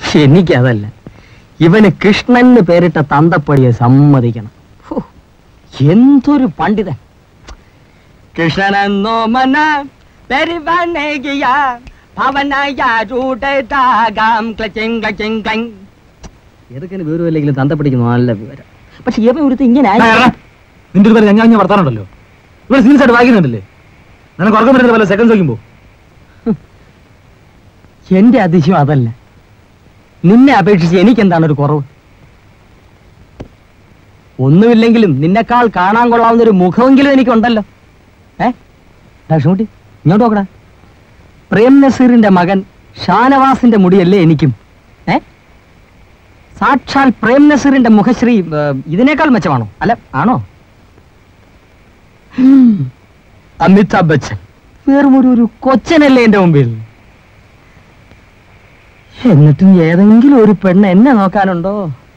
എനിക്കതല്ല, ഇവന് കൃഷ്ണന് പേരിട്ട തന്തപ്പടിയെ സമ്മതിക്കണം. എന്തൊരു പണ്ഡിതൻ. കൃഷ്ണനെന്നോ മന ഏതൊക്കെ വിവരമില്ലെങ്കിലും തന്തപ്പടിക്ക് നല്ല വിവരം. പക്ഷെ ഇവൻ ഇവിടുത്തെ ഇങ്ങനെ നിന്റെ ഒരു പേര് ഞാൻ വർത്താനുണ്ടല്ലോ. ഇവിടെ സീരിയസ് ആയിട്ട് വായിക്കുന്നുണ്ടല്ലേ? നിനക്ക് ഉറക്കം വരുന്നത് പോലെ സെക്കൻഡ് നോക്കുമ്പോ. എന്റെ അതിശയം അതല്ല, നിന്നെ അപേക്ഷിച്ച് എനിക്കെന്താണ് ഒരു കുറവ്? ഒന്നുമില്ലെങ്കിലും നിന്നെക്കാൾ കാണാൻ കൊള്ളാവുന്ന ഒരു മുഖമെങ്കിലും എനിക്കുണ്ടല്ലോ. ഷൂട്ടി ഇങ്ങോട്ട് നോക്കടാ. പ്രേം നസീറിന്റെ മകൻ ഷാനവാസിന്റെ മുടിയല്ലേ എനിക്കും? സാക്ഷാൽ പ്രേം നസീറിന്റെ മുഖശ്രീ ഇതിനേക്കാൾ മെച്ചമാണോ? അല്ല, ആണോ? അമിതാഭ് ബച്ചൻ വേറും ഒരു കൊച്ചനല്ലേ എന്റെ മുമ്പിൽ. എന്നിട്ടും ഏതെങ്കിലും ഒരു പെണ്ണ് എന്നെ നോക്കാനുണ്ടോ?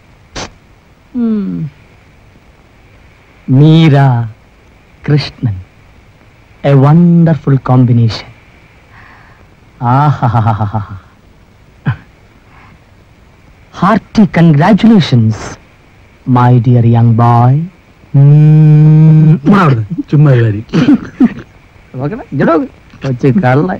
Meera Krishnan, a wonderful combination. Hearty congratulations my dear young boy. ചുമ്മാ നോക്കണേ ഇങ്ങോട്ടോ കൊച്ചു കള്ള.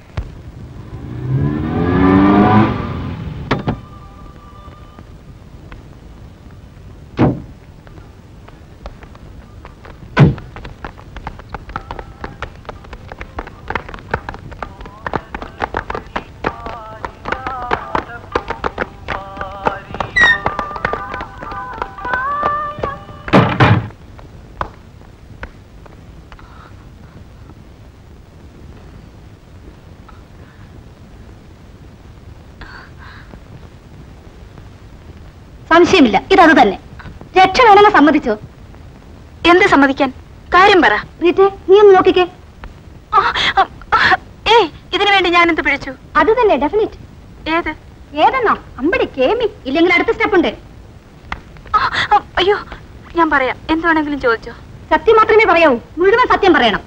സംശയമില്ല, ഇതത് തന്നെ. രക്ഷ വേണമെന്ന് സമ്മതിച്ചോ? എന്ത് സമ്മതിക്കാൻ? കാര്യം പറ. റീറ്റേ, നീ ഒന്ന് നോക്കിക്കേ. ഇതിനു വേണ്ടി ഞാൻ എന്ത് പിഴച്ചു? അത് തന്നെ ഡെഫിനിറ്റ്. ഏത്? ഏതെന്നോ? അമ്പടി കേമി. ഇല്ലെങ്കിൽ അടുത്ത സ്റ്റെപ്പ് ഉണ്ട്. അയ്യോ, ഞാൻ പറയാം. എന്ത് വേണമെങ്കിലും ചോദിച്ചോ. സത്യം മാത്രമേ പറയാവൂ, മുഴുവൻ സത്യം പറയണം.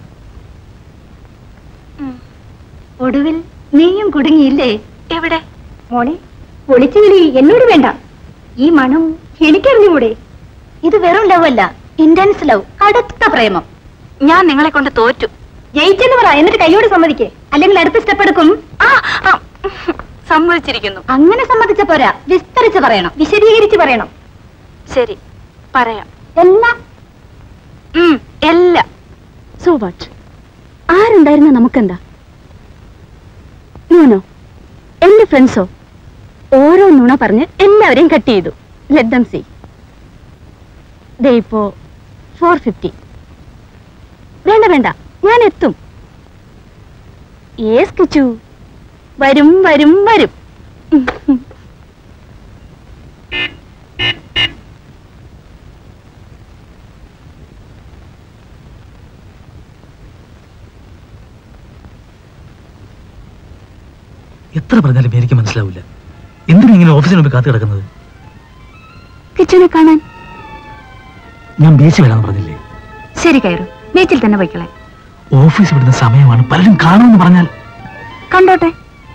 ഒടുവിൽ നീയും കുടുങ്ങിയില്ലേ? എവിടെ? മോളെ, ഒളിച്ചു വിളി എന്നോട് വേണ്ട. ഈ മണം എനിക്കറിഞ്ഞുകൂടെ? ഇത് വെറും ലവ് അല്ല, ഇന്റൻസ് ലവ്, കടുത്ത പ്രേമം. ഞാൻ നിങ്ങളെ കൊണ്ട് തോറ്റു. ജയിച്ചെന്ന് പറ, എന്നിട്ട് കൈയോട് സമ്മതിക്കേ, അല്ലെങ്കിൽ അടുത്ത സ്റ്റെപ്പ് എടുക്കും. സമ്മതിച്ചിരിക്കുന്നു. അങ്ങനെ സമ്മതിച്ച പോരാ, വിസ്തരിച്ച് പറയണം, വിശദീകരിച്ച് പറയണം. ശരി, പറയാം. എല്ലാം എല്ലാം. So what? ആരുണ്ടായിരുന്ന നമുക്കെന്താ? നോനോ, എന്റെ ഫ്രണ്ട്സോ ഓരോ നുണ പറഞ്ഞ് എല്ലാവരെയും കട്ട് ചെയ്തു. Let them see. ദേ ഇപ്പോ 450. വേണ്ട വേണ്ട, ഞാൻ എത്തും. യേസ് കിച്ചു, വരും വരും വരും. എത്ര പറഞ്ഞാലും എനിക്ക് മനസ്സിലാവില്ല. എന്തിനാ ഇങ്ങനെ ഓഫീസിന് മുമ്പ് കാത്തു കിടക്കുന്നത്? കിച്ചനെ കാണാൻ. ഞാൻ ബീച്ച് വരാന്ന് പറഞ്ഞില്ലേ? ശരി, കയറും. ബീച്ചിൽ തന്നെ പോയിക്കളെ. ഓഫീസ് വിടുന്ന സമയമാണ്, പലരും കാണുമെന്ന് പറഞ്ഞാൽ. കണ്ടോട്ടെ.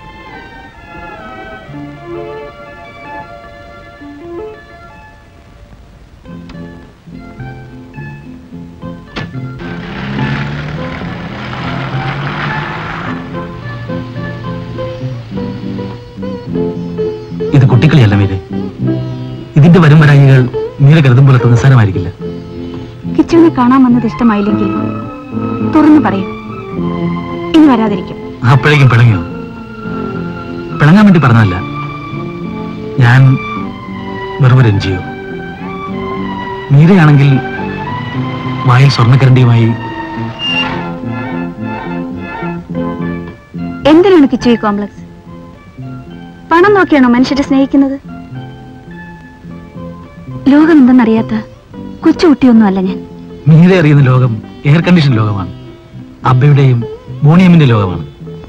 ഇത് കുട്ടിക്കളിയല്ല മീരെ. ഇതിന്റെ വരും വരായികൾ മീര കരുതുമ്പോഴൊക്കെ നിസ്സാരമായിരിക്കില്ല. കിച്ചുവിനെ കാണാൻ വന്നത് ഇഷ്ടമായില്ലെങ്കിൽ തുറന്നു പറയും, ഇനി വരാതിരിക്കും. അപ്പോഴേക്കും പിണങ്ങിയോ? പിണങ്ങാൻ വേണ്ടി പറഞ്ഞതല്ല, ഞാൻ വെറും രഞ്ജിയോ. മീരയാണെങ്കിൽ വായിൽ സ്വർണ്ണക്കരണ്ടിയുമായി. എന്തിനാണ് കിച്ചു ഈ കോംപ്ലക്സ്? പണം നോക്കിയാണോ മനുഷ്യരെ സ്നേഹിക്കുന്നത്? ലോകം എന്തെന്നറിയാത്ത കൊച്ചുകുട്ടിയൊന്നുമല്ല ഞാൻ. മീര അറിയുന്ന ലോകം എയർ കണ്ടീഷൻ ലോകമാണ്. അബ്ബയുടെയും മോണിയമ്മിന്റെ ലോകമാണ്.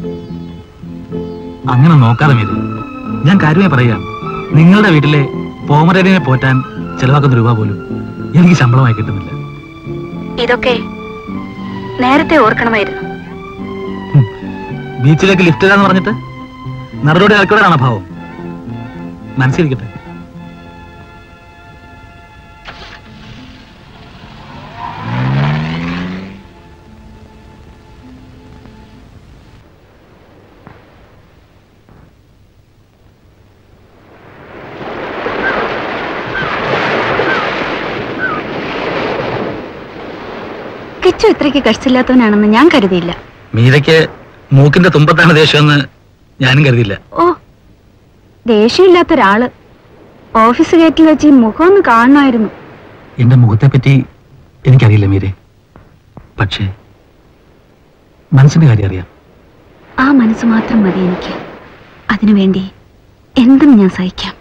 അങ്ങനെ നോക്കാതെ മീര, ഞാൻ കാര്യമായി പറയാം. നിങ്ങളുടെ വീട്ടിലെ പോമറേനിയനെ പോറ്റാൻ ചെലവാക്കുന്ന രൂപ പോലും എനിക്ക് ശമ്പളമായി കിട്ടുന്നില്ല. ഇതൊക്കെ നേരത്തെ ഓർക്കണമായിരുന്നു. ബീച്ചിലേക്ക് ലിഫ്റ്റ് ഇടാന്ന് പറഞ്ഞിട്ട് നറുടെ ആൾക്കാരാണ് ഭാവം. മനസ്സിലിരിക്കട്ടെ. കിച്ചു ഇത്രയ്ക്ക് കഷ്ടില്ലാത്തവനാണെന്ന് ഞാൻ കരുതിയില്ല. മീരയ്ക്ക് മൂക്കിന്റെ തുമ്പത്താണ് ദേഷ്യമെന്ന് ഞാനും കരുതിയില്ല. ഓ, ദേഷ്യമില്ലാത്ത ഒരാള് ഓഫീസ് ഗേറ്റിൽ വെച്ച് ഈ മുഖം ഒന്ന് കാണണമായിരുന്നു. എന്റെ മുഖത്തെ പറ്റി എനിക്കറിയില്ല മീരെ, പക്ഷേ മനസ്സിന്റെ കാര്യം അറിയാം. ആ മനസ്സ് മാത്രം മതി എനിക്ക്. അതിനുവേണ്ടി എന്തും ഞാൻ സഹിക്കാം.